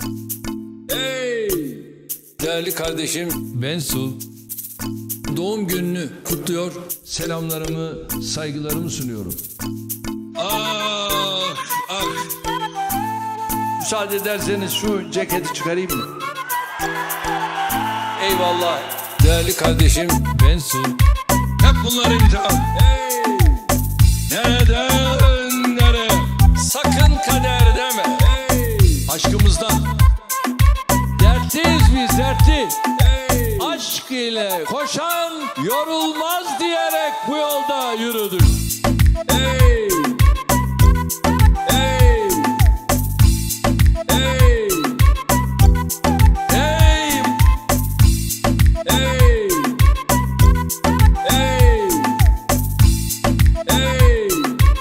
Hey! Değerli kardeşim Bensu, doğum gününü kutluyor, selamlarımı, saygılarımı sunuyorum. Ah, ah. Müsaade ederseniz şu ceketi çıkarayım mı? Eyvallah. Değerli kardeşim Bensu, hep bunlar imtihan. Hey! Nereden nereye? Sakın kader deme. Hey! Aşkımızdan dertliyiz biz, dertli. Hey! Aşk ile koşan yorulmaz diyerek bu yolda yürüdük. Hey! Hey! Hey! Hey! Hey! Hey! Hey!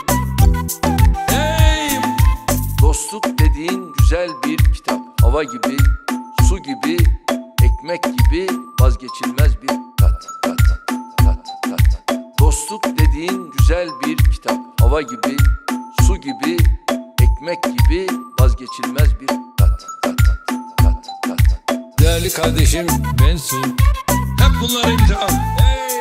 Hey! Dostluk dediğin güzel bir kitap. Hava gibi, su gibi, ekmek gibi vazgeçilmez bir tat. Dostluk dediğin güzel bir kitap. Hava gibi, su gibi, ekmek gibi vazgeçilmez bir tat. Değerli kardeşim Bensu, hep bunlar imtihan. Hey!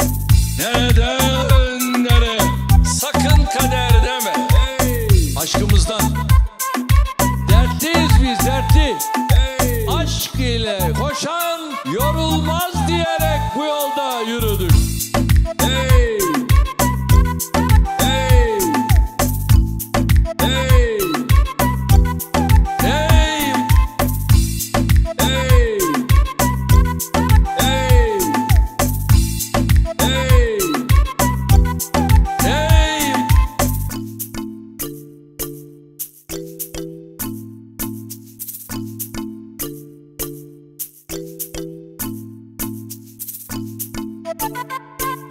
Nereden nereye? Sakın kader deme. Hey! Aşkımızdan dertliyiz biz, dertli. Hey! Aşk ile koşan yorulmaz diyerek bu yolda yürüdük. Hey! Hey! Hey! Hey! Hey! Hey! Hey! Hey!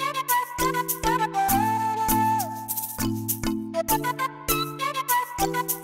Thank you.